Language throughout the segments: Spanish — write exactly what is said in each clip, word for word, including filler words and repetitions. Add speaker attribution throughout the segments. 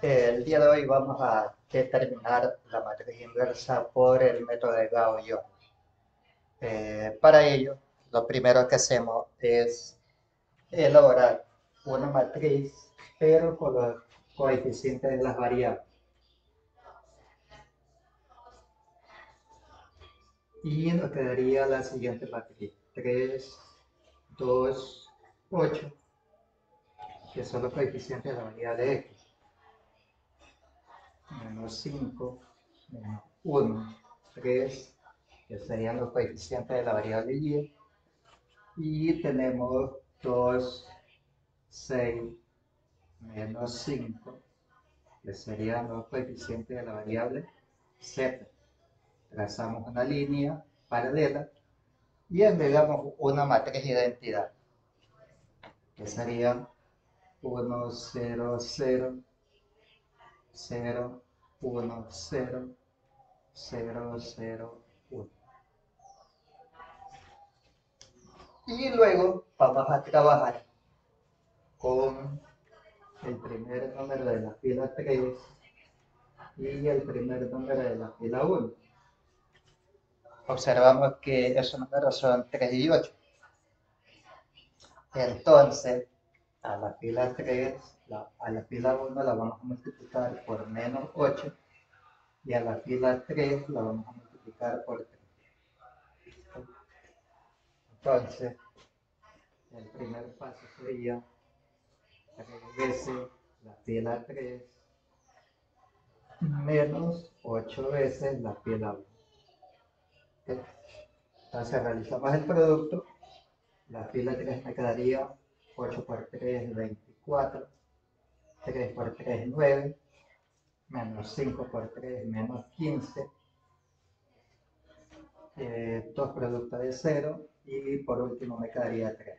Speaker 1: El día de hoy vamos a determinar la matriz inversa por el método de Gauss-Liouville. Eh, para ello, lo primero que hacemos es elaborar una matriz, pero con los coeficientes de las variables. Y nos quedaría la siguiente matriz: tres, dos, ocho, que son los coeficientes de la variable x, menos cinco, menos uno, tres, que serían los coeficientes de la variable y, y tenemos dos, seis, menos cinco, que serían los coeficientes de la variable z. Trazamos una línea paralela y agregamos una matriz de identidad, que sería uno, cero, cero, cero, uno, cero, cero, cero, uno. Y luego vamos a trabajar con el primer número de la fila tres y el primer número de la fila uno. Observamos que esos números son tres y ocho. Entonces, a la fila tres, la, a la fila uno la vamos a multiplicar por menos ocho y a la fila tres la vamos a multiplicar por tres. Entonces, el primer paso sería tres veces la fila tres menos ocho veces la fila uno. ¿Okay? Entonces realizamos el producto. La fila tres me quedaría ocho por tres, veinticuatro, tres por tres, nueve, menos cinco por tres, menos quince, eh, dos productos de cero y por último me quedaría tres.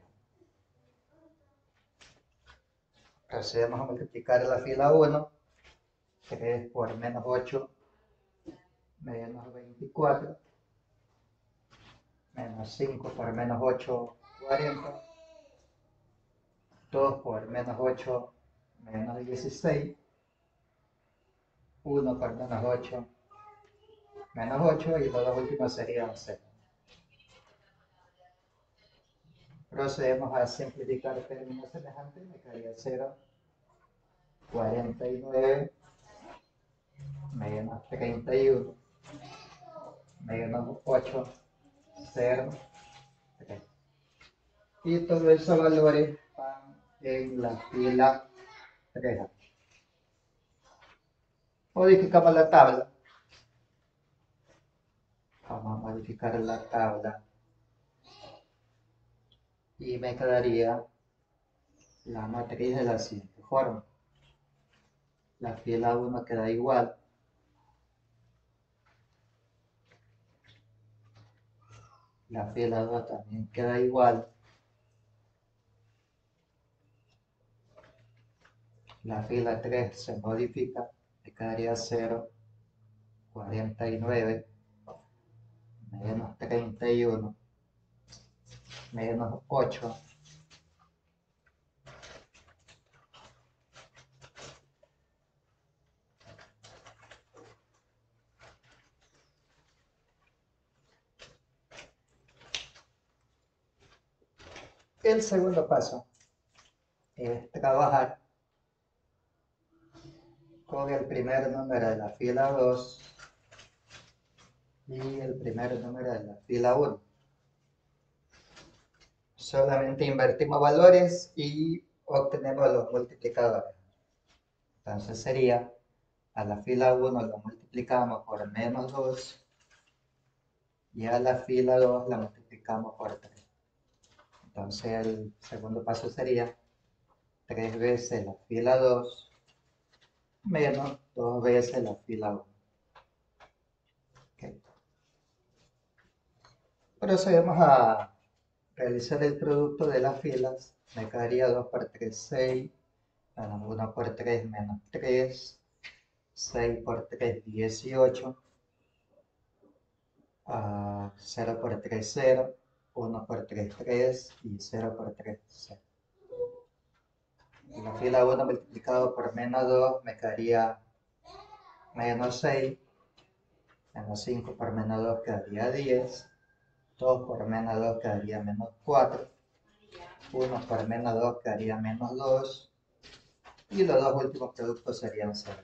Speaker 1: Procedemos a multiplicar la fila uno, tres por menos ocho, menos veinticuatro, menos cinco por menos ocho, cuarenta, dos por menos ocho, menos dieciséis, uno por menos ocho, menos ocho y los dos últimos serían cero. Procedemos a simplificar términos semejantes, me quedaría cero, cuarenta y nueve, menos treinta y uno, menos ocho, cero, tres. Y todos esos valores van en la fila tres. Modificamos la tabla. Vamos a modificar la tabla. Y me quedaría la matriz de la siguiente forma. La fila uno queda igual. La fila dos también queda igual. La fila tres se modifica. Me quedaría cero, cuarenta y nueve, menos treinta y uno, menos ocho, el segundo paso es trabajar con el primer número de la fila dos y el primer número de la fila uno. Solamente invertimos valores y obtenemos los multiplicadores. Entonces sería, a la fila uno lo multiplicamos por menos dos y a la fila dos la multiplicamos por tres. Entonces el segundo paso sería tres veces la fila dos menos dos veces la fila uno. Okay. Procedemos a realizar el producto de las filas. Me quedaría dos por tres, seis, menos uno por tres, menos tres, seis por tres, dieciocho, uh, cero por tres, cero, uno por tres, tres y cero por tres, cero. Y la fila uno multiplicado por menos dos me quedaría menos seis. Menos cinco por menos dos quedaría diez. dos por menos dos quedaría menos cuatro. uno por menos dos quedaría menos dos. Y los dos últimos productos serían cero.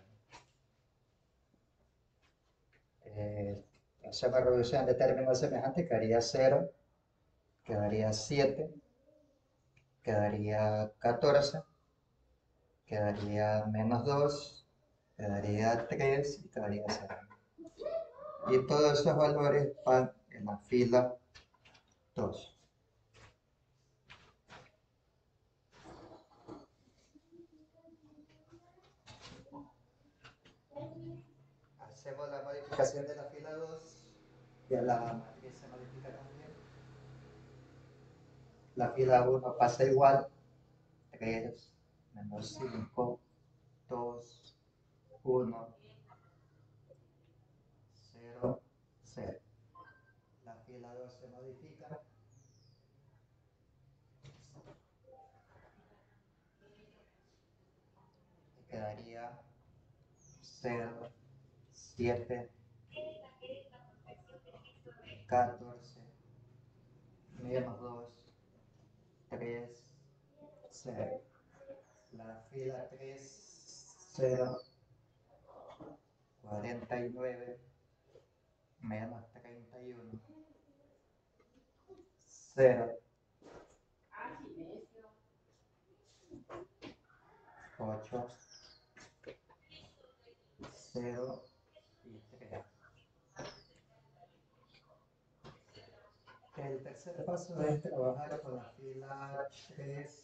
Speaker 1: Eh, hacemos reducción de términos semejantes, quedaría cero, quedaría siete, quedaría catorce, quedaría menos dos, quedaría tres y quedaría cero. Y todos esos valores van en la fila dos. Hacemos la modificación de la fila dos, ya la matriz se modifica también. La fila uno pasa igual, tres, menos cinco, dos, uno, cero, cero. La fila dos se modifica. Y quedaría cero, siete, catorce, menos dos, tres, cero. La fila tres, cero, cuarenta y nueve, menos treinta y uno, cero, ocho, cero y tres. El tercer paso es trabajar con la fila tres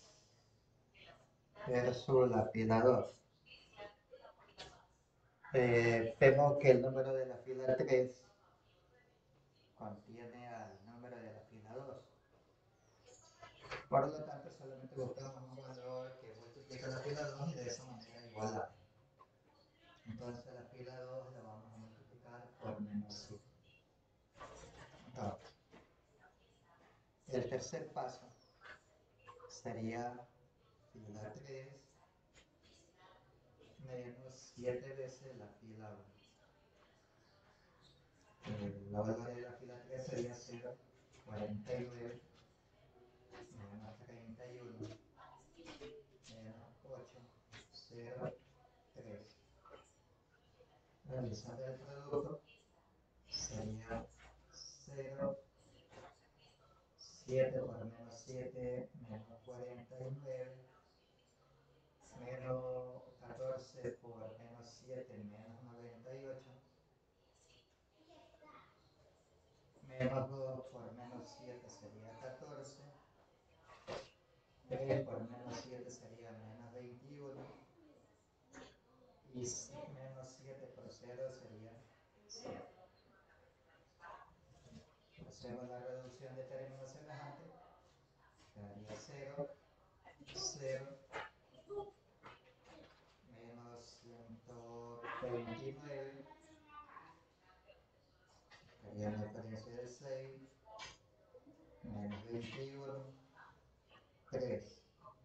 Speaker 1: versus la fila dos. Eh, vemos que el número de la fila tres contiene al número de la fila dos. Por lo tanto, solamente buscamos un valor que multiplica la fila dos y de esa manera iguala. Entonces, la fila dos la vamos a multiplicar por menos siete. Entonces, el tercer paso sería fila tres menos siete veces la fila uno. El valor de la fila tres sería cero, cuarenta y nueve, menos treinta y uno, menos ocho, cero, tres. Realizando el producto sería cero, siete por menos siete, menos cuarenta y nueve, menos catorce por menos siete, menos noventa y ocho, menos dos por menos siete sería catorce, tres por menos siete sería menos veintiuno, y menos siete por cero sería cero. Hacemos la reducción de términos semejantes, quedaría cero, cero, menos ciento veintinueve, quedaría una diferencia de seis, menos veintiuno, tres.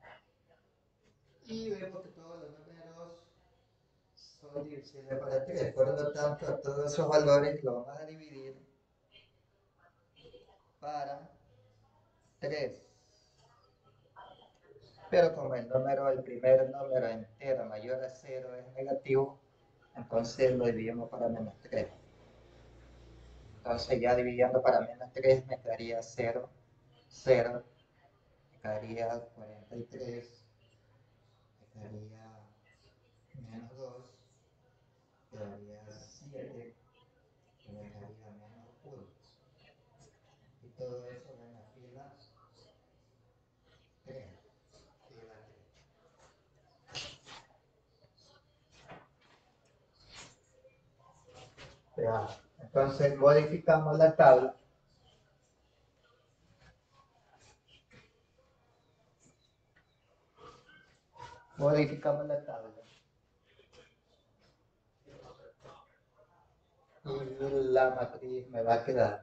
Speaker 1: Y vemos que todos los números son divisibles para tres, por lo tanto todos esos valores los vamos a dividir para tres. Pero como el número, el primer número entero mayor a cero es negativo, entonces lo dividimos para menos tres. Entonces ya dividiendo para menos tres me quedaría cero, cero, me quedaría cuarenta y tres, me quedaría menos dos, quedaría siete, y me quedaría menos uno. Y todo eso va en la fila tres. Fila tres. Ya. Entonces modificamos la tabla. Modificamos la tabla. Y la matriz me va a quedar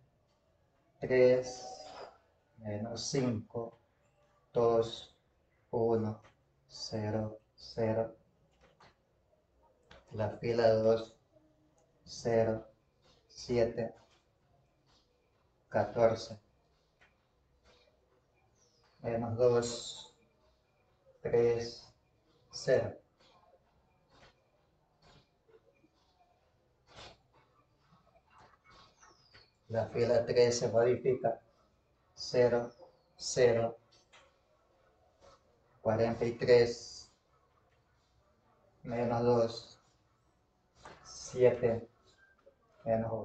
Speaker 1: tres menos cinco, dos, uno, cero, cero. La fila dos, cero, siete, catorce. Menos dos, tres, cero. La fila tres se modifica. cero, cero, cuarenta y tres, menos dos, siete, menos uno.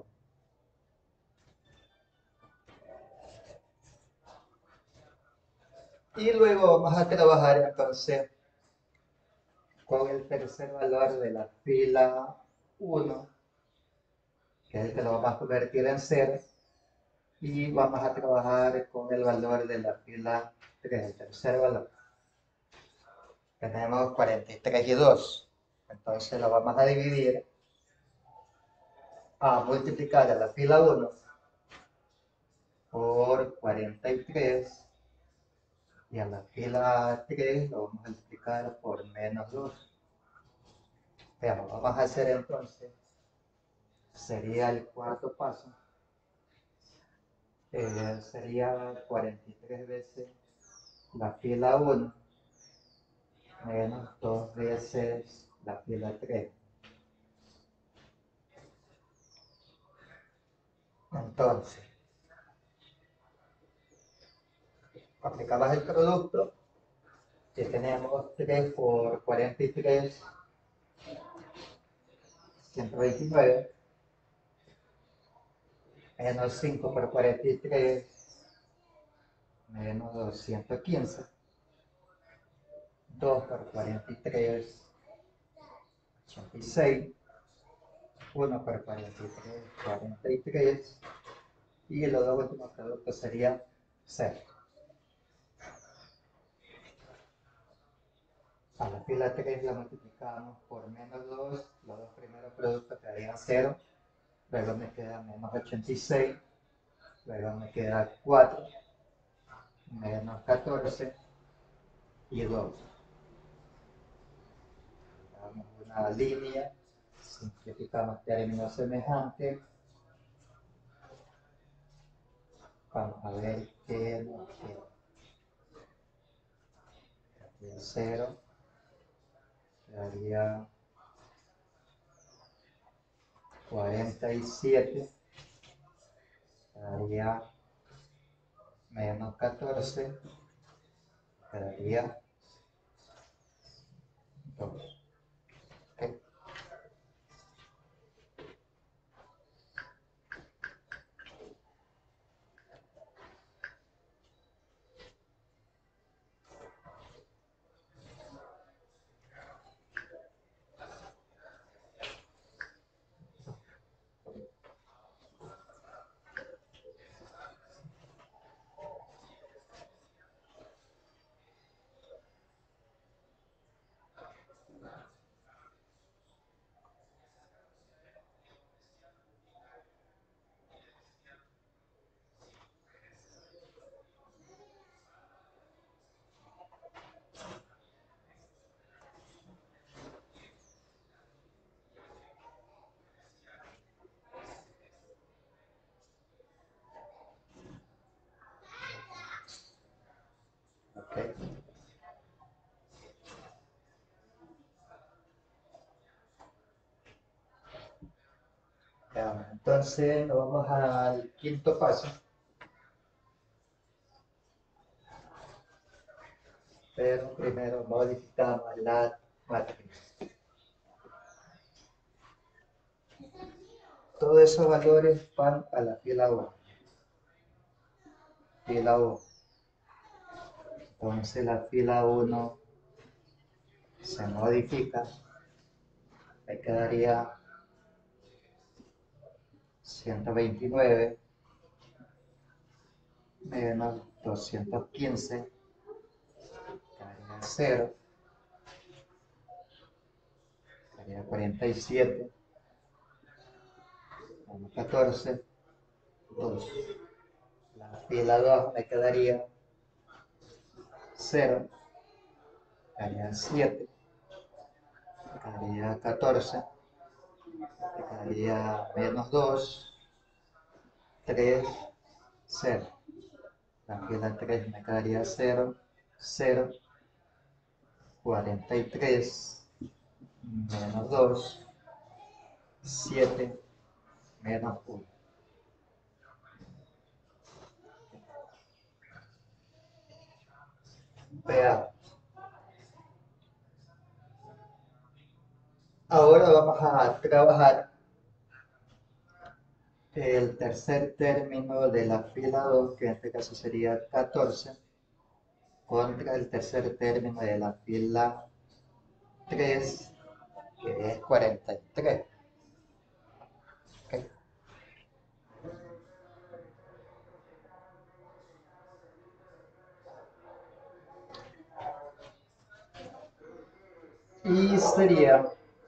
Speaker 1: Y luego vamos a trabajar entonces con el tercer valor de la fila uno, que es el que lo vamos a convertir en cero, y vamos a trabajar con el valor de la fila tres, el tercer valor. Tenemos cuarenta y tres y dos, entonces lo vamos a dividir, a multiplicar a la fila uno por cuarenta y tres, y a la fila tres lo vamos a multiplicar por menos dos. Veamos, vamos a hacer entonces, sería el cuarto paso, eh, sería cuarenta y tres veces la fila uno menos dos veces la fila tres. Entonces, aplicamos el producto, que tenemos tres por cuarenta y tres, ciento veintinueve, menos cinco por cuarenta y tres, menos doscientos quince, dos por cuarenta y tres, ochenta y seis, uno por cuarenta y tres, cuarenta y tres, y los dos últimos productos serían cero. A la fila tres la multiplicamos por menos dos, los dos primeros productos quedarían cero, luego me queda menos ochenta y seis, luego me queda cuatro, menos catorce y dos. Damos una línea, simplificamos términos semejantes. Vamos a ver qué nos queda. Aquí el cero quedaría cuarenta y siete, quedaría menos catorce, quedaría dos. ¿Okay? Okay. Ya, entonces nos vamos al quinto paso, pero primero modificamos la matriz. Todos esos valores van a la fila uno. Fila uno. Entonces la fila uno se modifica. Me quedaría ciento veintinueve menos doscientos quince, quedaría cero, quedaría cuarenta y siete, menos catorce, dos. La fila dos me quedaría cero, quedaría siete, quedaría catorce, quedaría menos dos, tres, cero. La fila tres me quedaría cero, cero, cuarenta y tres, menos dos, siete, menos uno. Veamos. Ahora vamos a trabajar el tercer término de la fila dos, que en este caso sería catorce, contra el tercer término de la fila tres, que es cuarenta y tres. ¿Okay? Y sería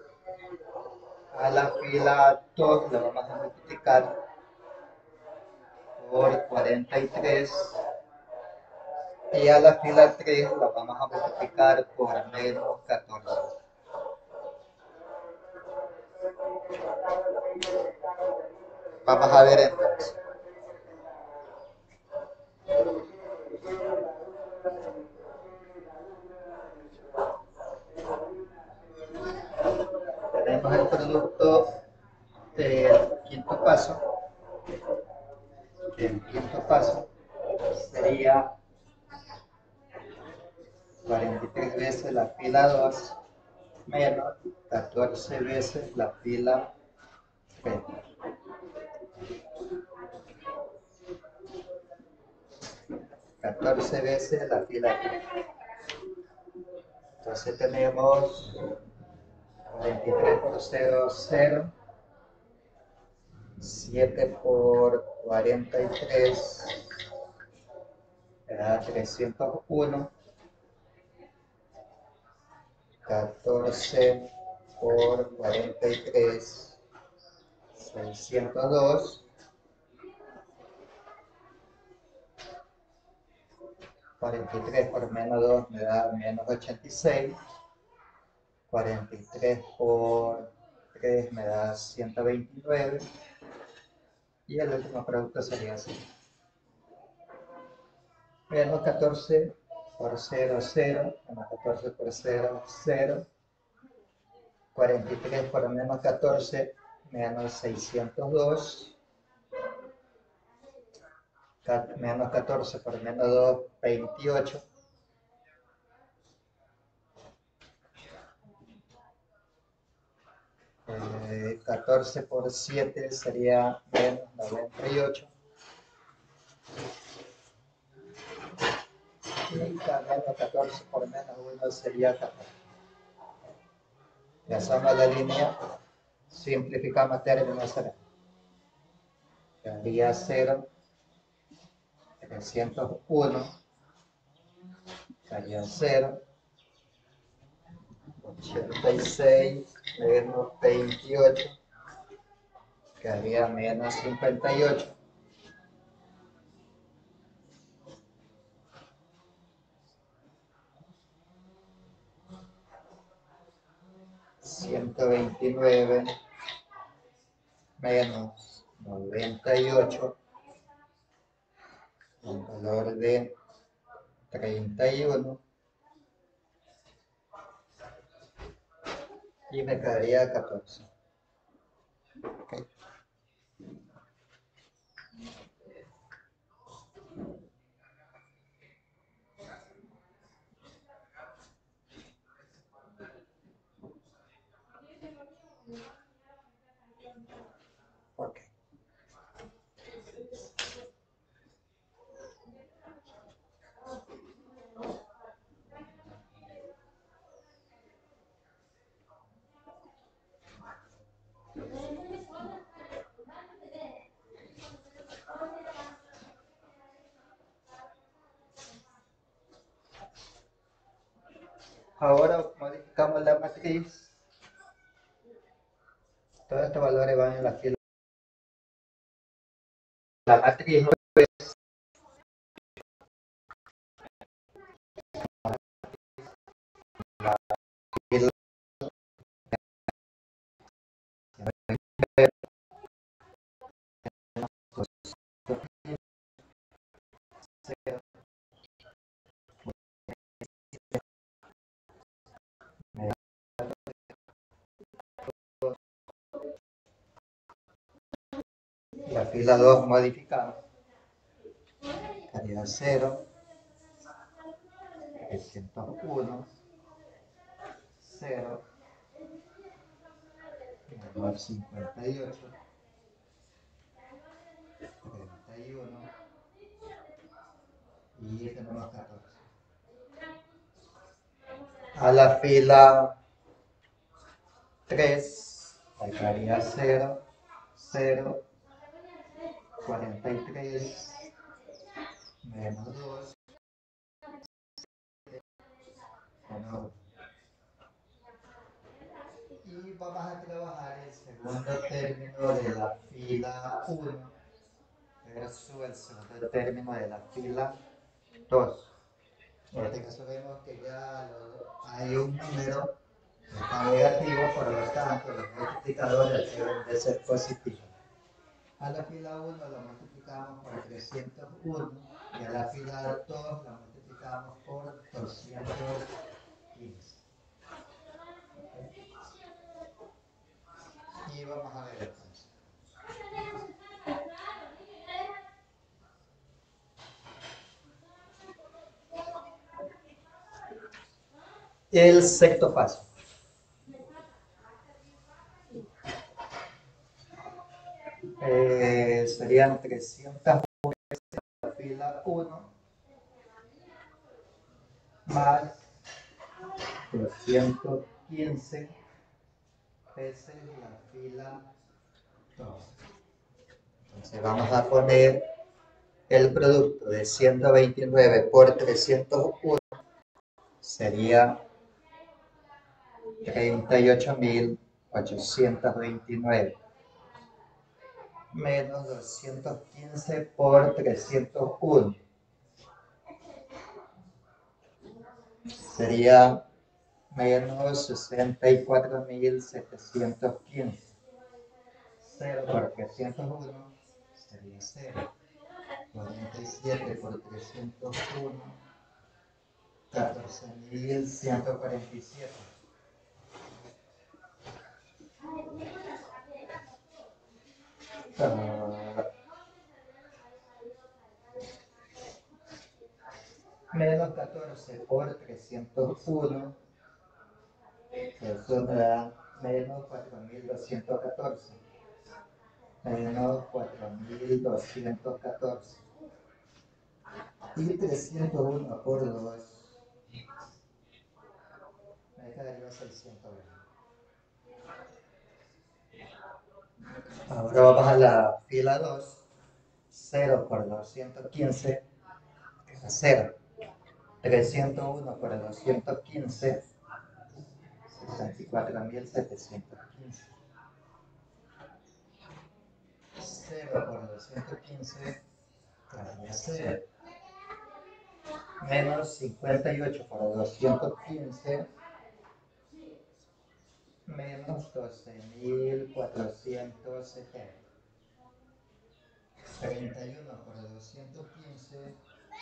Speaker 1: a la fila dos, la vamos a multiplicar por cuarenta y tres, y a la fila tres la vamos a multiplicar por menos catorce. Vamos a ver entonces. Tenemos el producto del quinto paso. El quinto paso sería cuarenta y tres veces la fila dos menos catorce veces la fila tres. catorce veces la fila tres. Entonces tenemos cuarenta y tres por cero, cero. siete por cuarenta y tres da trescientos uno. catorce por cuarenta y tres, seiscientos dos. cuarenta y tres por menos dos me da menos ochenta y seis. cuarenta y tres por tres me da ciento veintinueve. Y el último producto sería así. Menos catorce por cero, cero. Menos catorce por cero, cero. cuarenta y tres por menos catorce, menos seiscientos dos. Menos catorce por menos dos, veintiocho. Eh, catorce por siete sería menos noventa y ocho. Y menos catorce por menos uno sería catorce. Trazamos la línea, simplificamos términos acá. Quedaría cero, trescientos uno, quedaría cero, ochenta y seis menos veintiocho, quedaría menos cincuenta y ocho. ciento veintinueve menos noventa y ocho, un valor de treinta y uno, y me quedaría catorce. Okay. Okay. Ahora modificamos la matriz. Todos estos valores van en la fila. La matriz La fila dos modificamos. Sería cero, trescientos uno, cero, menos cincuenta y ocho, treinta y uno y tenemos catorce. A la fila tres sacaría cero, cero, cuarenta y tres, menos dos, menos. Y vamos a trabajar el segundo término de la fila uno versus el segundo término de la fila dos. En este caso vemos que ya hay un número que está negativo, por lo tanto los multiplicadores deben de ser positivos. A la fila uno la multiplicamos por trescientos uno y a la fila dos la multiplicamos por doscientos quince. Y vamos a ver entonces. El sexto paso. Eh, serían trescientas veces la fila uno más doscientos quince veces la fila dos. Entonces vamos a poner el producto de ciento veintinueve por trescientos uno, sería treinta y ocho mil ochocientos veintinueve, menos doscientos quince por trescientos uno, sería menos sesenta y cuatro mil setecientos quince. cero por trescientos uno sería cero. cuarenta y siete por trescientos uno, catorce mil ciento cuarenta y siete. Uh, menos catorce por trescientos uno, eso me da menos cuatro mil doscientos catorce. Menos cuatro mil doscientos catorce. Y trescientos uno por dos, me quedaría seiscientos veinte. Ahora vamos a la fila dos. cero por doscientos quince es cero. trescientos uno por doscientos quince, sesenta y cuatro mil setecientos quince. cero por doscientos quince daría cero. Menos cincuenta y ocho por doscientos quince, menos doce mil cuatrocientos setenta. treinta y uno por doscientos quince,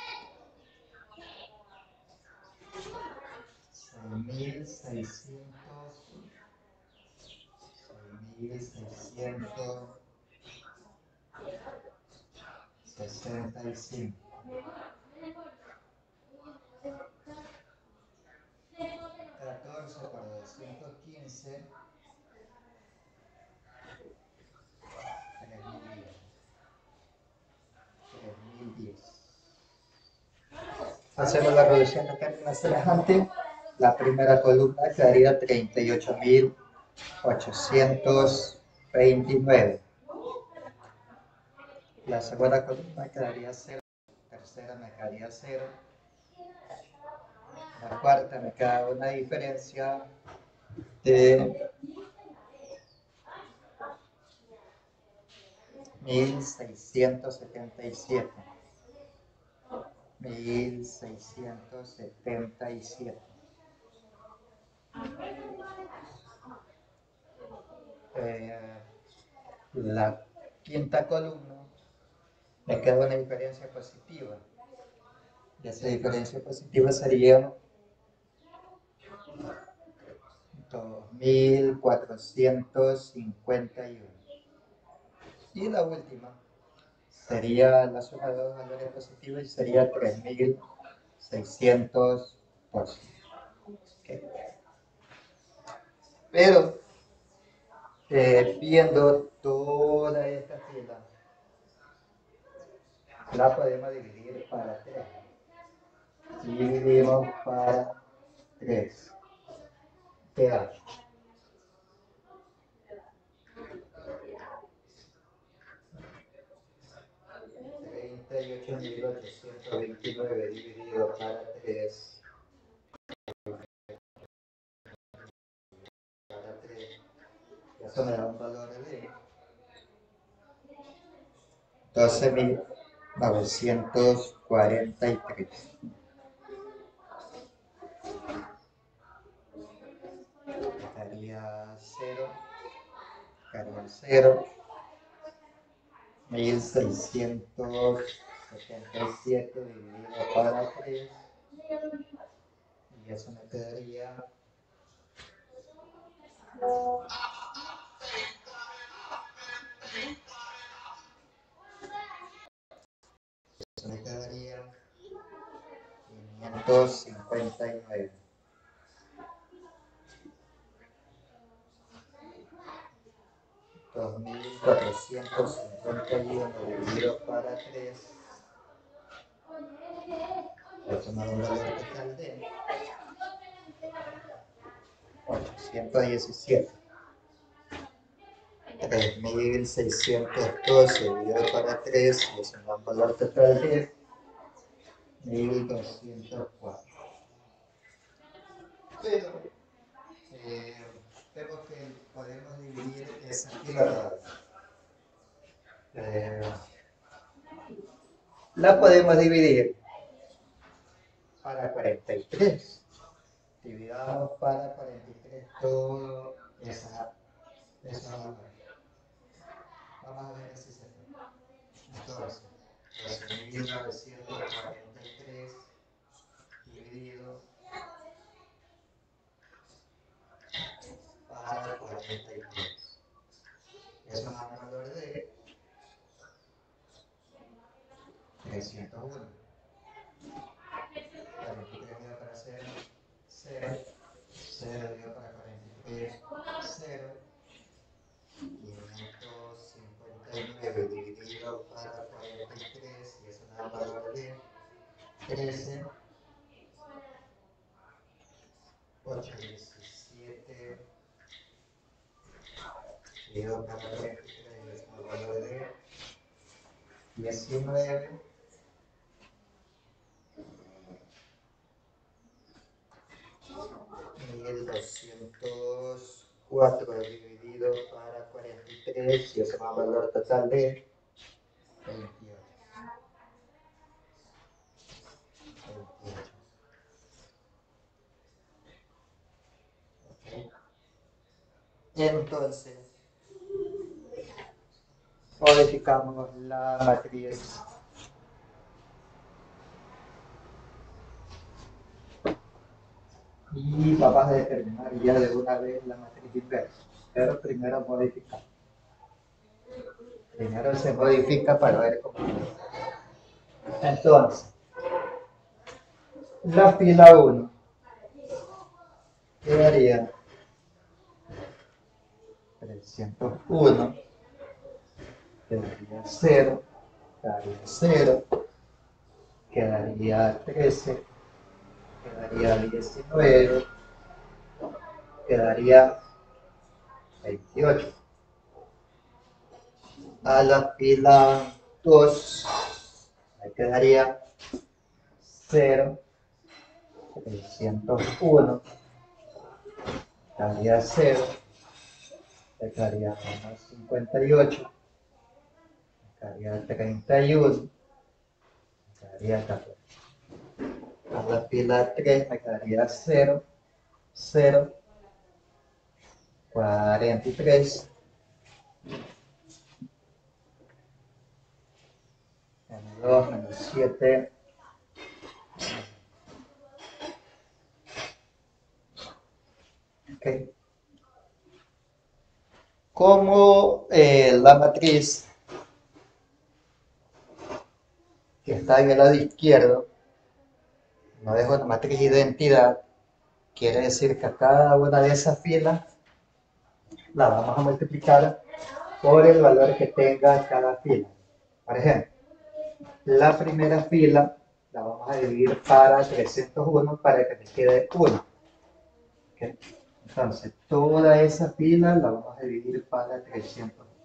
Speaker 1: seis mil seiscientos sesenta y cinco. catorce por doscientos quince, tres mil diez. Hacemos la reducción de términos semejante. La primera columna quedaría treinta y ocho mil ochocientos veintinueve. La segunda columna quedaría cero. La tercera me quedaría cero. La cuarta me queda una diferencia de mil seiscientos setenta y siete. mil seiscientos setenta y siete. Eh, la quinta columna me queda una diferencia positiva. Y esa diferencia positiva sería dos mil cuatrocientos cincuenta y uno. Y la última sería la suma de dos valores positivos y sería tres mil seiscientos doce. ¿Okay? Pero eh, viendo toda esta fila, la podemos dividir para tres. Dividimos para tres. ¿Qué da? treinta y ocho mil ochocientos veintinueve dividido para tres. Para tres. Eso me da un valor de doce mil novecientos cuarenta y tres. Estaría cero. Estaría cero. mil seiscientos setenta y siete dividido para tres. Y eso me quedaría eso me quedaría quinientos cincuenta y nueve. dos mil cuatrocientos cincuenta y uno dividido para tres. Eso me da un valor total de ochocientos diecisiete. tres mil seiscientos doce dividido para tres. Eso me da un valor total de mil doscientos cuatro. Pero eh, vemos que podemos dividir esa fila. Eh, la podemos dividir para cuarenta y tres. Dividamos para cuarenta y tres todo esa, esa valor. Vamos a ver si se puede. Entonces, doce mil novecientos cuarenta y tres dividido para cuarenta y tres. Eso nos da un valor de trescientos uno. cuarenta y tres dividido para cero, cero. cero dividido para cuarenta y tres, cero. quinientos cincuenta y nueve dividido para cuarenta y tres y eso da un valor de trece. ochocientos diecisiete dividido para cuarenta y tres y eso da un valor de diecinueve. mil doscientos cuatro dividido para cuarenta y tres y eso da un valor total de veintiocho. veintiocho. Okay. Entonces, modificamos la matriz y vamos a determinar ya de una vez la matriz inversa. Pero primero modificamos. Primero se modifica para ver cómo es. Entonces, la fila uno quedaría trescientos uno, quedaría cero, quedaría cero, quedaría trece, quedaría diecinueve, quedaría veintiocho. A la fila dos me quedaría cero, trescientos uno, quedaría cero, quedaría menos cincuenta y ocho, quedaría treinta y uno, quedaría catorce. A la fila tres me quedaría cero, cero, cuarenta y tres, menos dos, menos siete, ok. Como eh, la matriz que está en el lado izquierdo, no es una matriz de identidad, quiere decir que a cada una de esas filas la vamos a multiplicar por el valor que tenga cada fila. Por ejemplo, la primera fila la vamos a dividir para trescientos uno para que me quede uno. ¿Okay? Entonces, toda esa fila la vamos a dividir para trescientos uno.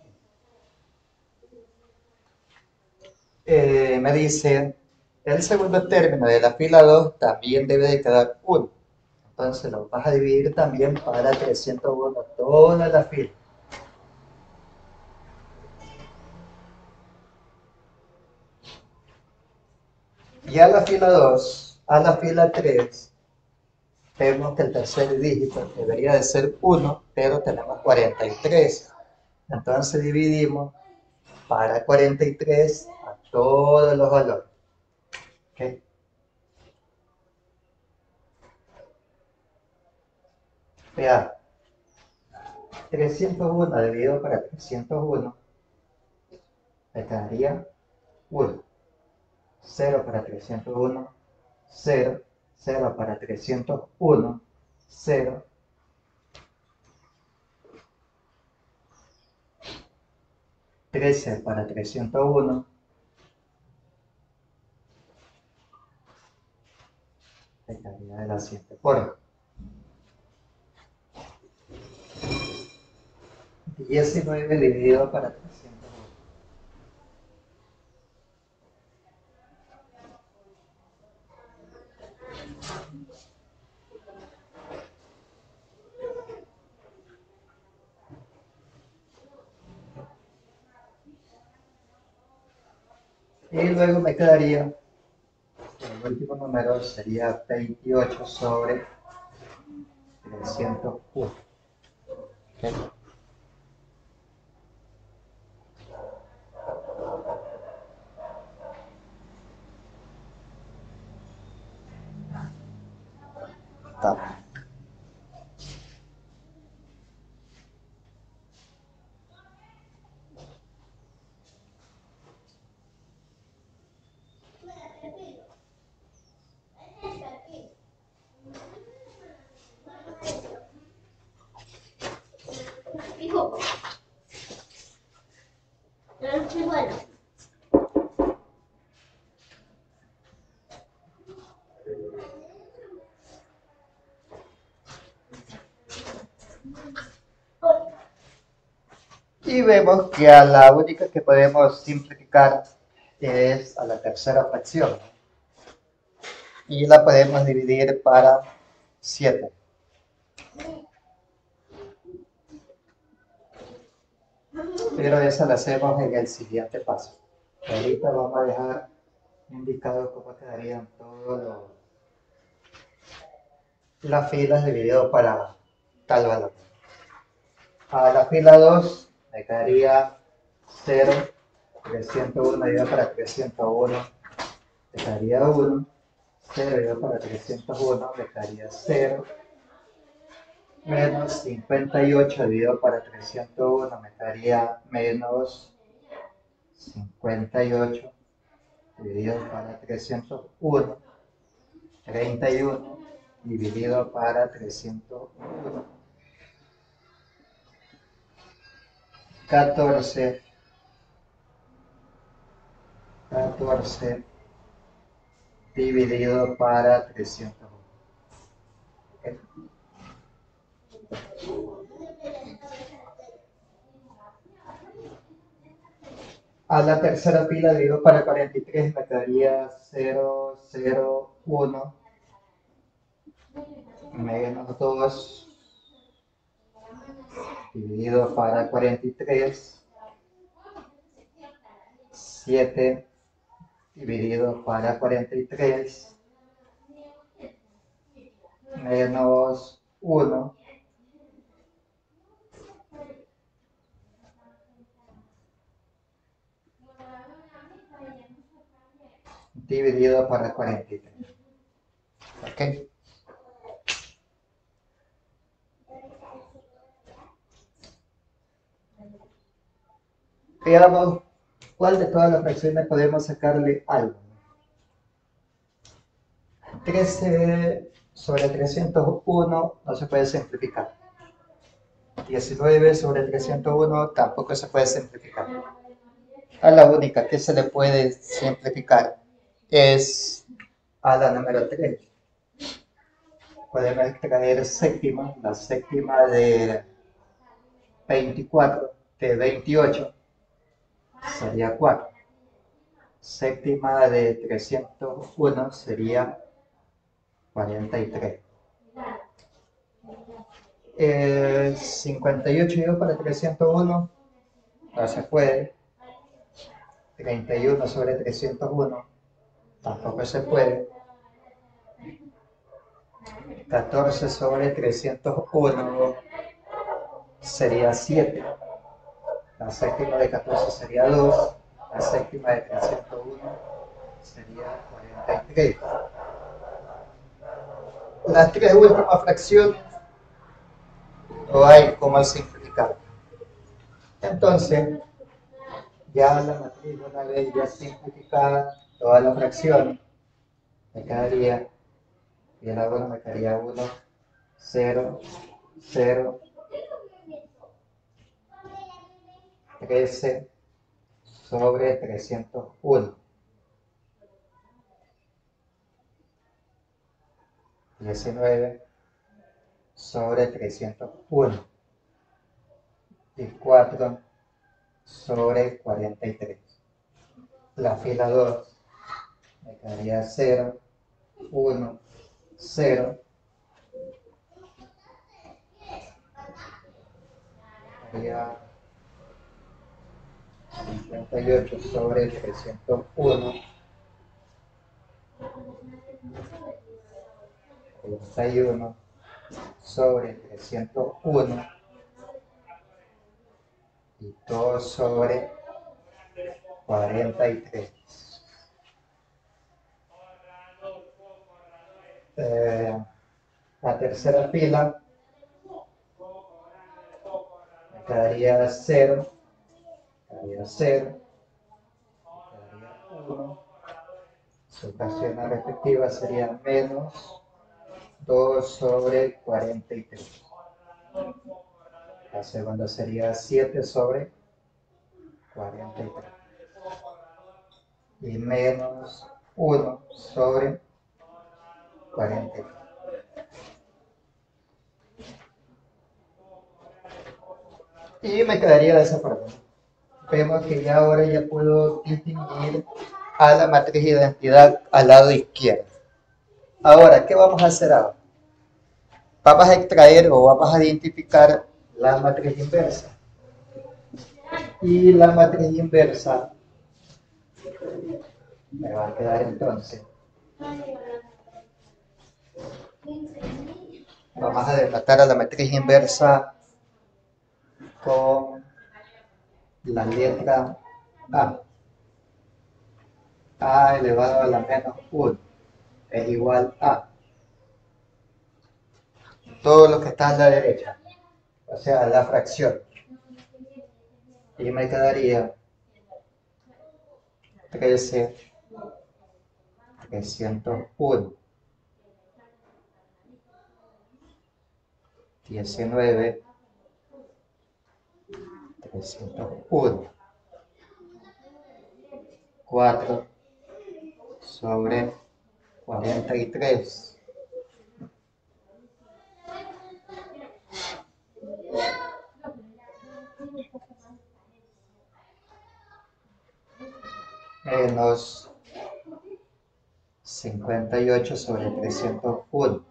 Speaker 1: Eh, me dice, el segundo término de la fila dos también debe de quedar uno. Entonces lo vas a dividir también para trescientos uno toda la fila. Y a la fila dos, a la fila tres, vemos que el tercer dígito debería de ser uno, pero tenemos cuarenta y tres. Entonces dividimos para cuarenta y tres a todos los valores. ¿Okay? Vean, trescientos uno dividido para trescientos uno me quedaría uno. cero para trescientos uno, cero, cero para trescientos uno, cero, trece para trescientos uno, estaría de la siguiente forma. diecinueve dividido para trescientos uno. Y luego me quedaría, el último número sería veintiocho sobre trescientos uno. ¿Okay? Está. Y vemos que a la única que podemos simplificar es a la tercera fracción. Y la podemos dividir para siete. Pero esa la hacemos en el siguiente paso. Ahorita vamos a dejar indicado cómo quedarían todas las filas dividido para tal valor. A la fila dos me quedaría cero, trescientos uno dividido para trescientos uno, me quedaría uno, cero dividido para trescientos uno, me quedaría cero, menos cincuenta y ocho dividido para trescientos uno, me quedaría menos cincuenta y ocho dividido para trescientos uno, treinta y uno dividido para trescientos uno, catorce, catorce dividido para trescientos uno. ¿Okay? A la tercera fila dividido para cuarenta y tres me quedaría cero, cero, uno menos dos dividido para cuarenta y tres, siete dividido para cuarenta y tres, menos uno dividido para cuarenta y tres. ¿Ok? Veamos cuál de todas las fracciones podemos sacarle algo. trece sobre trescientos uno no se puede simplificar. diecinueve sobre trescientos uno tampoco se puede simplificar. A la única que se le puede simplificar es a la número tres. Podemos extraer séptima, la séptima de veinticuatro, de veintiocho, sería cuatro. Séptima de trescientos uno sería cuarenta y tres. Eh, cincuenta y ocho yo para trescientos uno, no se puede. treinta y uno sobre trescientos uno, tampoco se puede. catorce sobre trescientos uno sería siete. La séptima de catorce sería dos. La séptima de trescientos uno sería cuarenta y tres. Las tres últimas fracciones no hay cómo simplificar. Entonces, ya la matriz, una vez ya simplificada todas las fracciones, me quedaría, y el árbol me quedaría uno, cero, cero, trece sobre trescientos uno. diecinueve sobre trescientos uno. Y cuatro sobre cuarenta y tres. La fila dos me quedaría cero, uno, cero. Quedaría cincuenta y ocho sobre trescientos uno. treinta y uno sobre trescientos uno. Y dos sobre cuarenta y tres. Eh, la tercera fila me quedaría cero, quedaría cero, quedaría uno. Su ocasión respectiva sería menos dos sobre cuarenta y tres. La segunda sería siete sobre cuarenta y tres. Y menos uno sobre cuarenta y tres. Y me quedaría de esa forma. Vemos que ya ahora ya puedo distinguir a la matriz de identidad al lado izquierdo. Ahora, ¿qué vamos a hacer ahora? Vamos a extraer o vamos a identificar la matriz inversa. Y la matriz inversa me va a quedar entonces. Vamos a denotar a la matriz inversa con la letra A. A elevado a la menos uno es igual a todo lo que está a la derecha, o sea, la fracción. Y me quedaría trece, trescientos uno, diecinueve, trescientos uno, cuatro sobre cuarenta y tres, menos cincuenta y ocho sobre trescientos uno,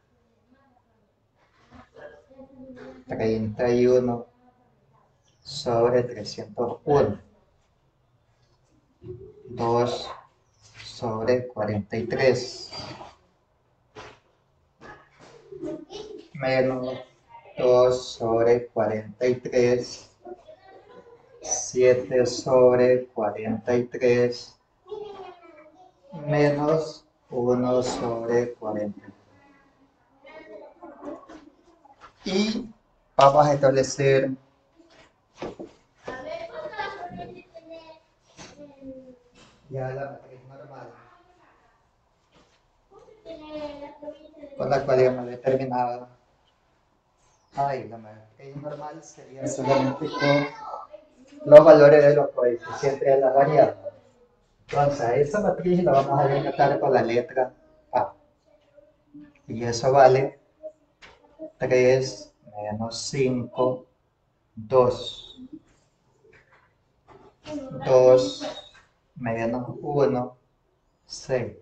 Speaker 1: treinta y uno sobre trescientos uno, dos sobre cuarenta y tres, menos dos sobre cuarenta y tres, siete sobre cuarenta y tres, menos uno sobre cuarenta. Y vamos a establecer ya la matriz normal. con la cual hemos determinado. Ay, la matriz normal sería solamente con los valores de los coeficientes de la variable. Entonces, a esa matriz la vamos a denotar con la letra A. Y eso vale tres menos cinco, dos. dos menos uno, seis.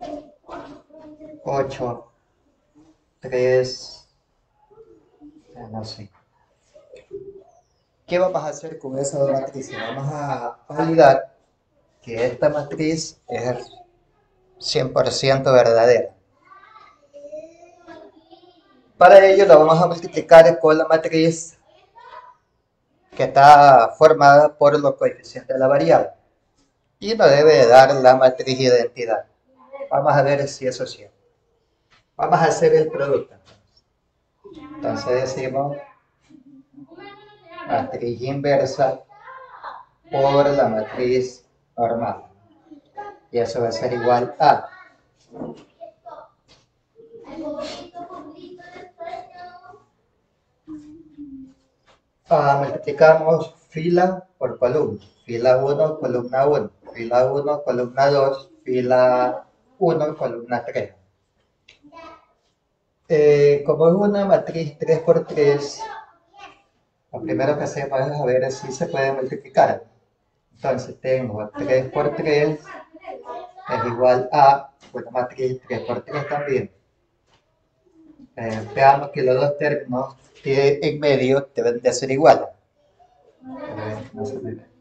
Speaker 1: ocho, tres menos cinco. ¿Qué vamos a hacer con esa matriz? Vamos a validar que esta matriz es cien por ciento verdadera. Para ello la vamos a multiplicar con la matriz que está formada por los coeficientes de la variable y nos debe dar la matriz identidad. Vamos a ver si eso es cierto. Vamos a hacer el producto. Entonces decimos matriz inversa por la matriz normal. Y eso va a ser igual a Ah, multiplicamos fila por columna. Fila uno, columna uno. Fila uno, columna dos. Fila uno, columna tres. Eh, como es una matriz tres por tres, lo primero que hacemos es a ver si se puede multiplicar. Entonces tengo tres por tres es igual a una matriz tres por tres también. Eh, veamos que los dos términos que en medio deben de ser iguales. Eh, no se me ve.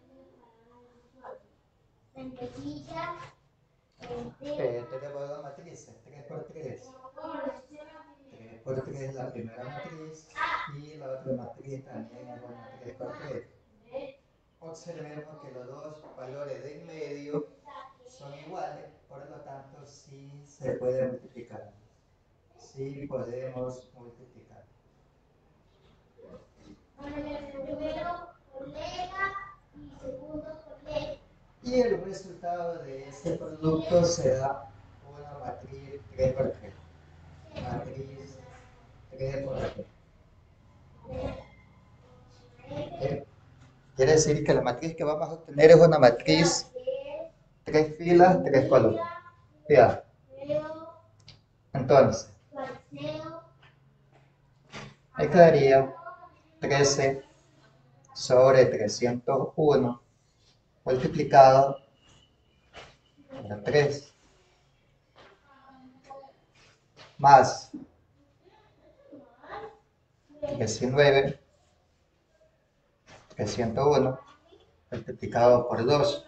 Speaker 1: Eh, tenemos dos matrices, tres por tres. tres por tres es la primera matriz y la otra matriz también es una tres por tres. Observemos que los dos valores de en medio son iguales, por lo tanto sí se puede multiplicar. Sí podemos multiplicar. Y el resultado de este producto será una matriz tres por tres. Matriz tres por tres. ¿Okay? Quiere decir que la matriz que vamos a obtener es una matriz tres filas, tres columnas. Ya. Entonces, ahí quedaría trece sobre trescientos uno multiplicado por tres más diecinueve, trescientos uno multiplicado por dos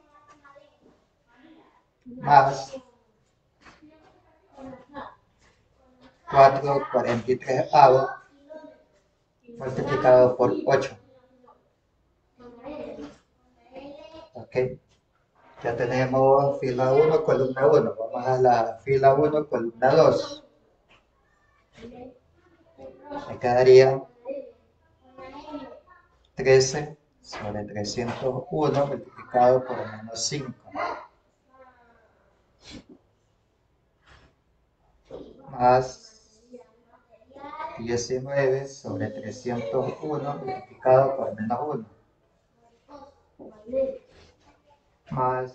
Speaker 1: más cuatro, cuarenta y tres avo multiplicado por ocho. Ok, ya tenemos fila uno, columna uno. Vamos a la fila uno, columna dos. Me quedaría trece sobre trescientos uno multiplicado por menos cinco. Más diecinueve sobre trescientos uno multiplicado por menos uno. Más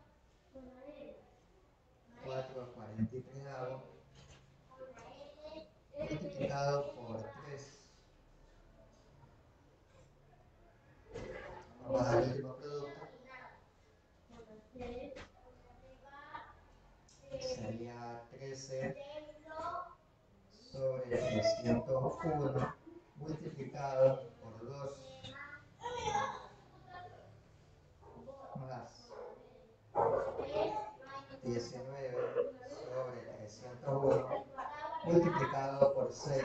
Speaker 1: cuatro, cuarenta y tres multiplicado por tres. Vamos al último producto. Sería trece sobre trescientos uno multiplicado por dos más diecinueve sobre trescientos uno multiplicado por seis.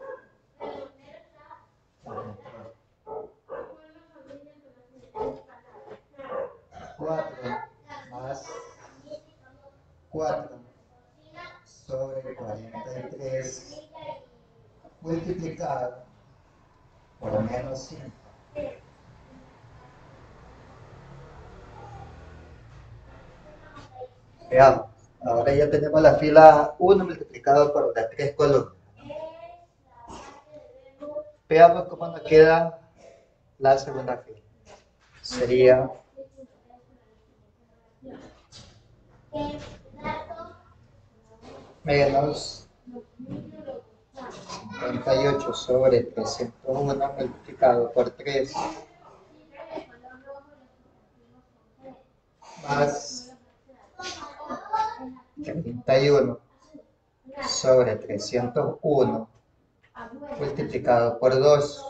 Speaker 1: cuatro más cuatro sobre cuarenta y tres multiplicado por menos cinco. Veamos, Ahora ya tenemos la fila uno multiplicado por las tres columnas. Veamos cómo nos queda la segunda fila. Sería menos cincuenta y ocho sobre trescientos uno multiplicado por tres más treinta y uno sobre trescientos uno multiplicado por dos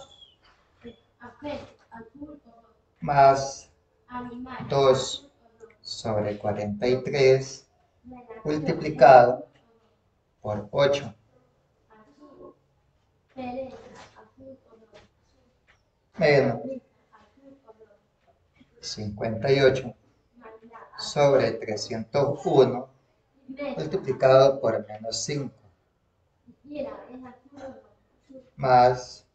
Speaker 1: más dos sobre cuarenta y tres multiplicado por ocho menos cincuenta y ocho sobre trescientos uno multiplicado por menos cinco más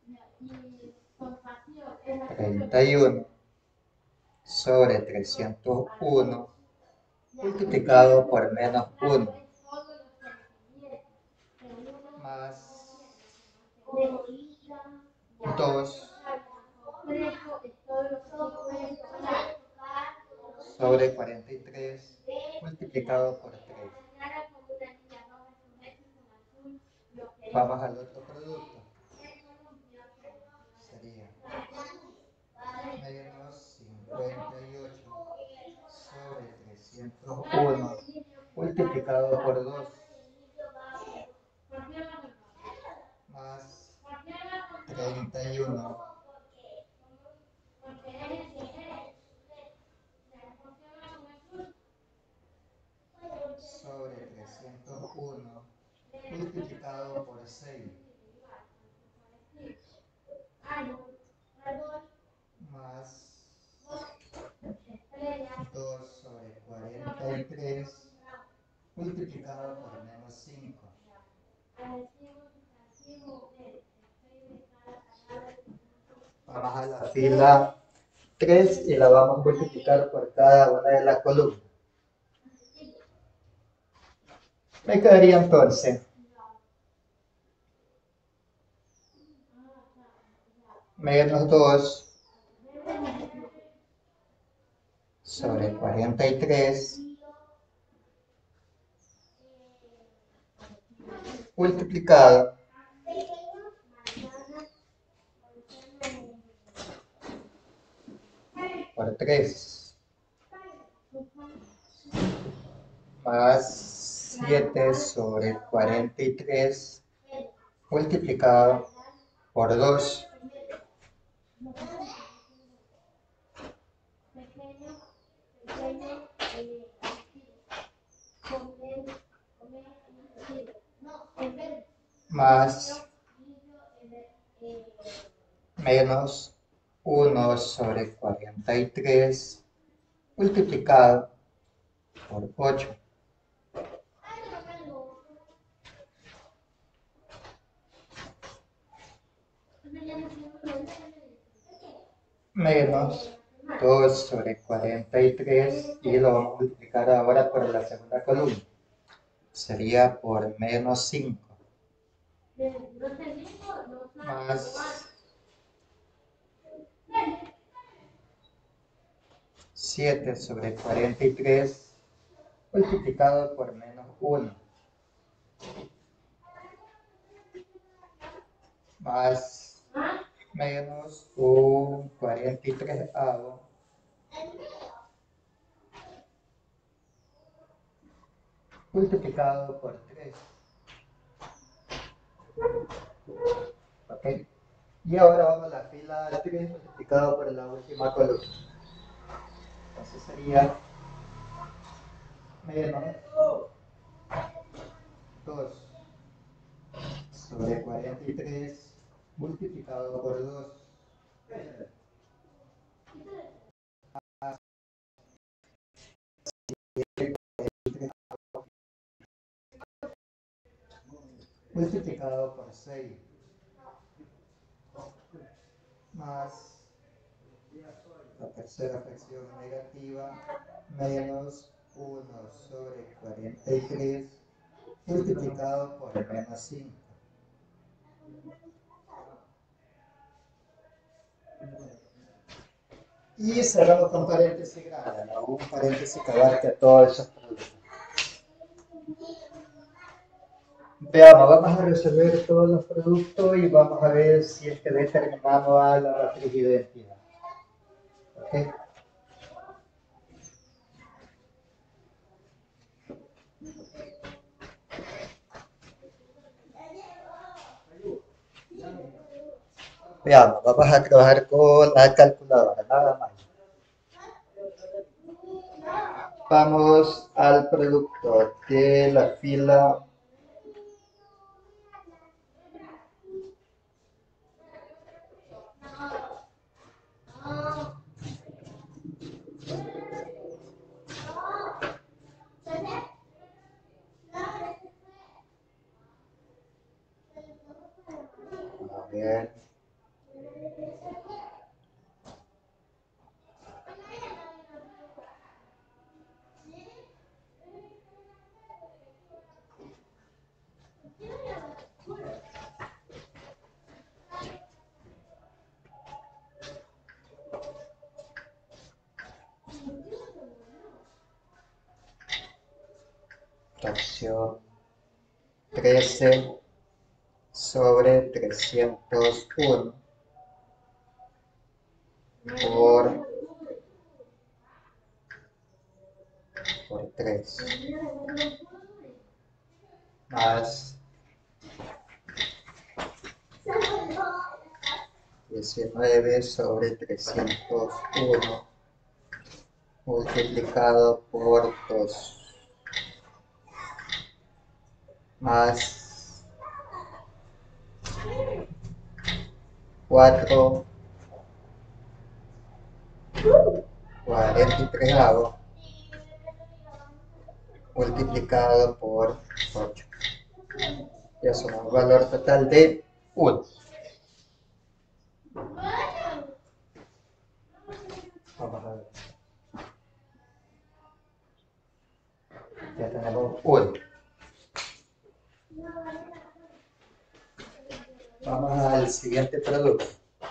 Speaker 1: treinta y uno sobre trescientos uno multiplicado por menos uno más dos sobre cuarenta y tres multiplicado por tres. Vamos al otro producto. Sería menos cincuenta y ocho sobre trescientos uno multiplicado por dos más treinta y uno sobre trescientos uno multiplicado por seis más dos sobre cuarenta y tres multiplicado por menos cinco. Vamos a la fila tres y la vamos a multiplicar por cada una de las columnas. Me quedaría entonces menos dos sobre cuarenta y tres multiplicado por tres más siete sobre cuarenta y tres multiplicado por dos más menos uno sobre cuarenta y tres multiplicado por ocho. Menos dos sobre cuarenta y tres y lo vamos a multiplicar ahora por la segunda columna. Sería por menos cinco más siete sobre cuarenta y tres multiplicado por menos uno más menos un cuarenta y tres multiplicado por tres. ¿Ok? Y ahora vamos a la fila tres multiplicado por la última columna. Entonces sería menos dos sobre cuarenta y tres multiplicado por dos multiplicado por seis más la tercera fracción negativa menos uno sobre cuarenta y tres multiplicado por menos cinco. Y cerramos con paréntesis grande, ¿no? Un paréntesis que abarque a todos esos productos. Veamos, vamos a resolver todos los productos y vamos a ver si es que determinamos a la matriz de identidad. ¿Ok? Veamos, vamos a trabajar con la calculadora, nada más. Vamos al producto de la fila a ver. Fracción trece sobre trescientos uno por, por tres más diecinueve sobre trescientos uno multiplicado por dos más cuatro cuarenta y tres multiplicado por ocho. Y eso nos da un valor total de uno. Vamos a ver. Ya tenemos uno. Vamos al siguiente producto.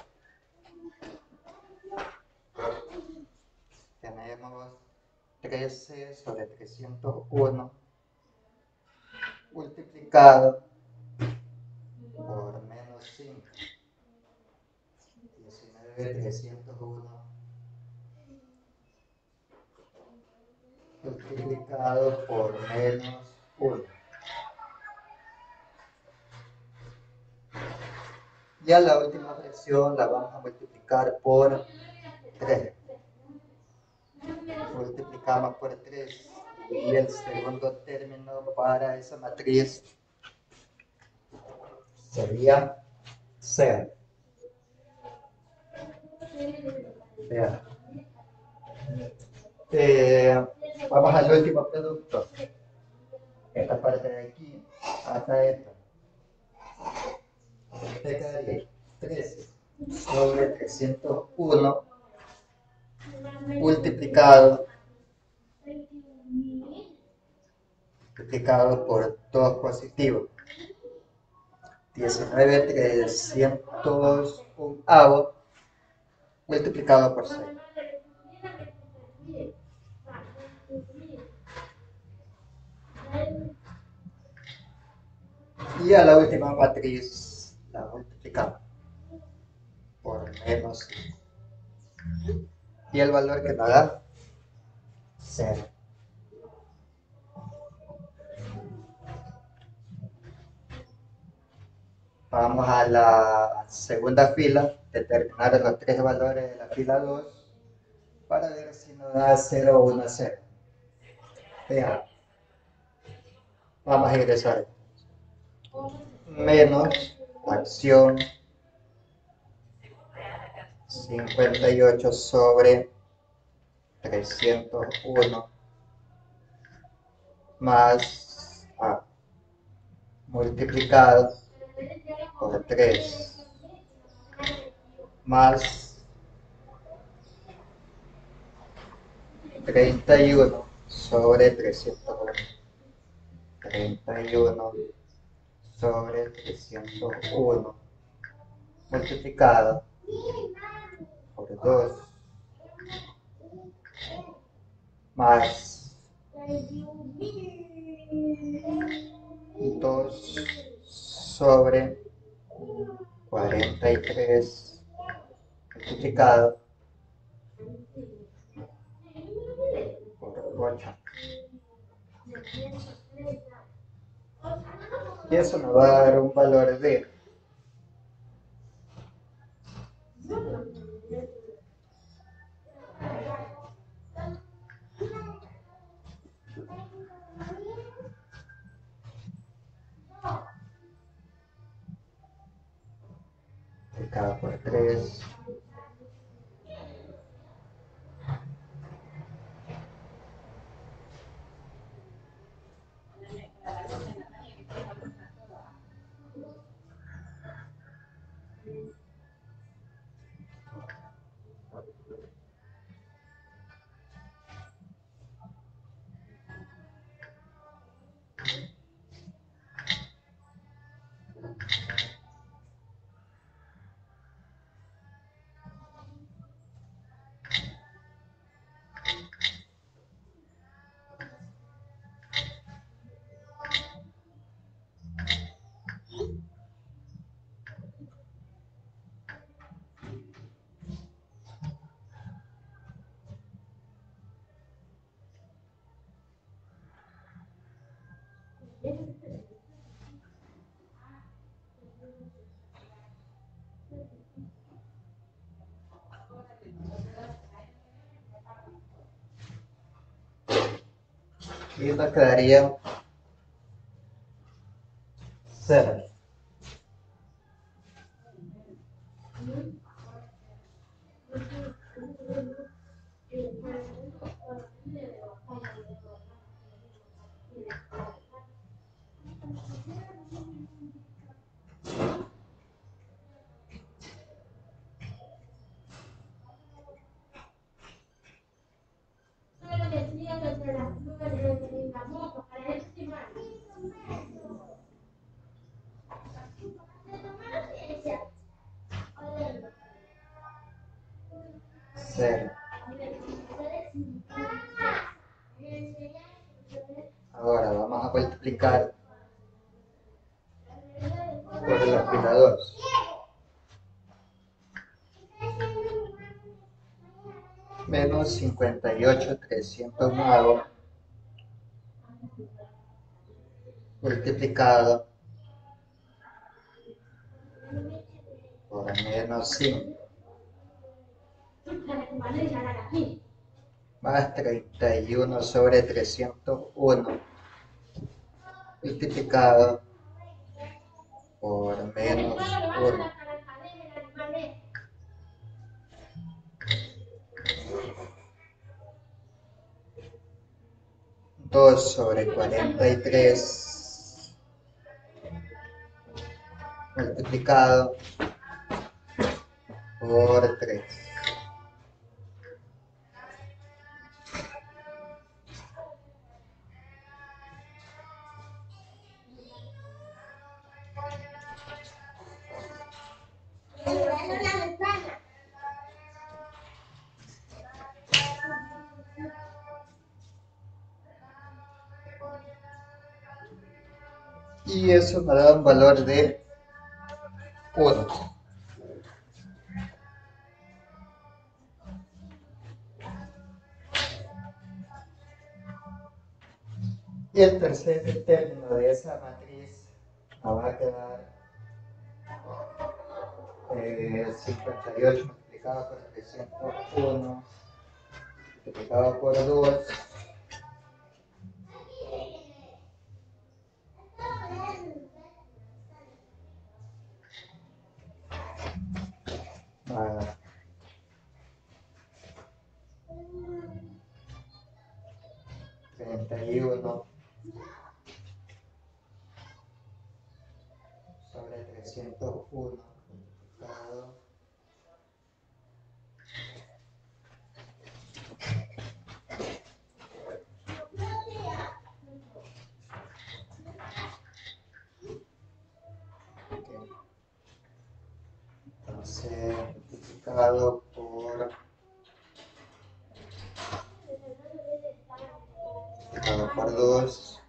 Speaker 1: Tenemos trece sobre trescientos uno multiplicado por menos cinco. diecinueve sobre trescientos uno multiplicado por menos uno. Ya la última fracción la vamos a multiplicar por tres. Multiplicamos por tres y el segundo término para esa matriz sería cero. Vean. Eh, vamos al último producto. Esta parte de aquí hasta esta. Este quedaría trece sobre trescientos uno multiplicado multiplicado por dos positivos. diecinueve trescientos uno multiplicado por seis. Y a la última matriz la multiplicamos por menos cinco. Y el valor que nos da, cero. Vamos a la segunda fila, determinar los tres valores de la fila dos para ver si nos da cero, uno, cero. Vean, vamos a ingresar menos acción cincuenta y ocho sobre trescientos uno más A multiplicado por tres más treinta y uno sobre trescientos uno. treinta y uno sobre trescientos uno multiplicado por dos más dos sobre cuarenta y tres multiplicado por ocho. Y eso nos va a dar un valor de multiplicado por tres y nos quedaría cero. Cero. Ahora vamos a multiplicar por los cuidados. Menos cincuenta y ocho trescientos nueve multiplicado por menos cinco más treinta y uno sobre trescientos uno multiplicado por menos uno. dos sobre cuarenta y tres multiplicado por tres. Y eso me da un valor de uno. Y el tercer término de esa matriz nos va a quedar eh, cincuenta y ocho multiplicado por trescientos uno multiplicado por dos más treinta y uno sobre trescientos uno multiplicado Entonces, multiplicado por, multiplicado por dos,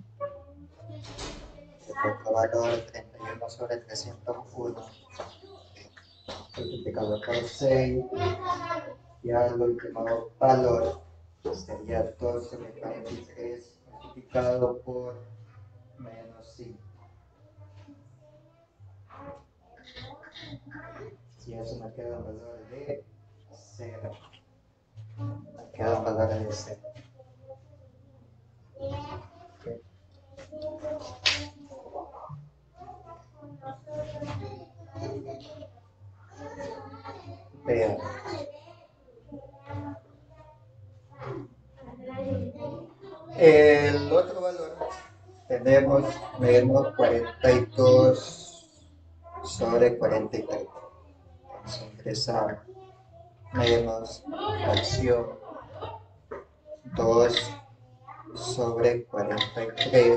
Speaker 1: otro valor treinta y uno sobre trescientos uno, multiplicado por seis, y al último valor sería dos sobre cuarenta y tres multiplicado por menos cinco. Y eso me queda un valor de cero. Me queda un valor de cero. Okay. Veamos. El otro valor tenemos menos cuarenta y dos sobre cuarenta y tres. Vamos a ingresar menos fracción dos sobre cuarenta y tres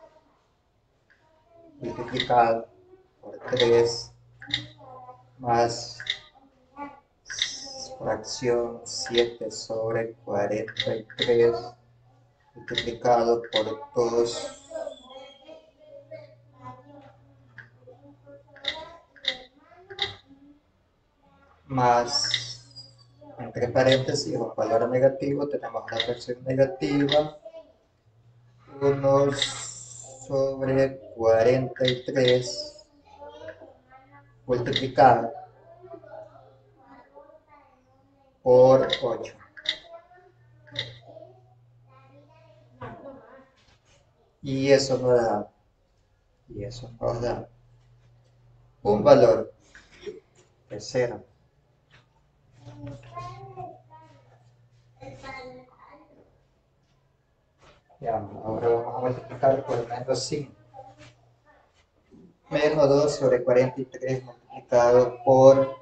Speaker 1: multiplicado por tres más fracción siete sobre cuarenta y tres multiplicado por dos más, entre paréntesis, un valor negativo, tenemos la fracción negativa, uno sobre cuarenta y tres multiplicado por ocho. Y eso nos da, y eso nos da un valor de cero. Ya, ahora vamos a multiplicar por menos cinco. Menos dos sobre cuarenta y tres multiplicado por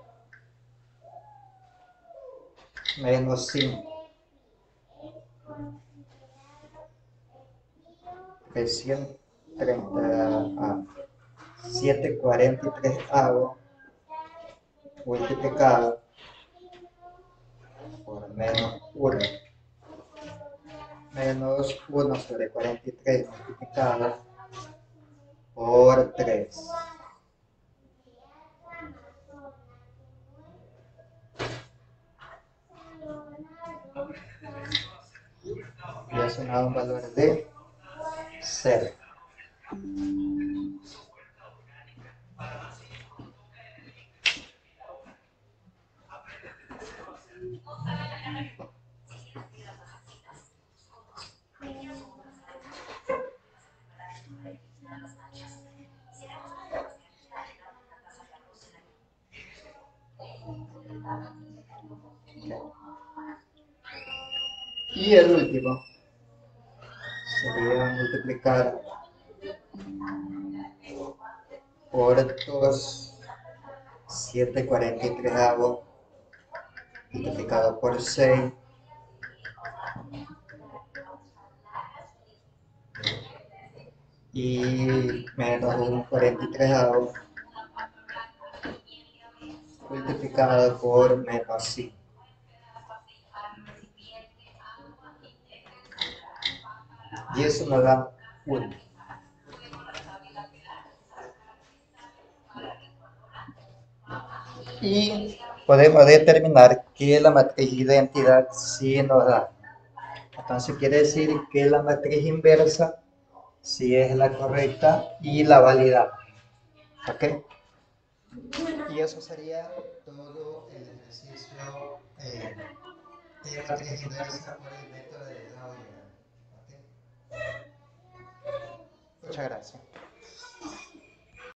Speaker 1: menos cinco. trescientos treinta, ah, setecientos cuarenta y tres avo multiplicado por menos uno. Menos uno sobre cuarenta y tres multiplicado por tres. Y eso me da un valor de cero. Y el último sería multiplicar por dos, setecientos cuarenta y tres avo multiplicado por seis y menos un cuarenta y tres avo multiplicado por menos cinco. Y eso nos da uno. Y podemos determinar que la matriz identidad sí nos da. Entonces quiere decir que la matriz inversa sí es la correcta y la válida. ¿Ok? Y eso sería todo el ejercicio eh, de matriz inversa por el método de Gauss. ¿Ok? Muchas gracias.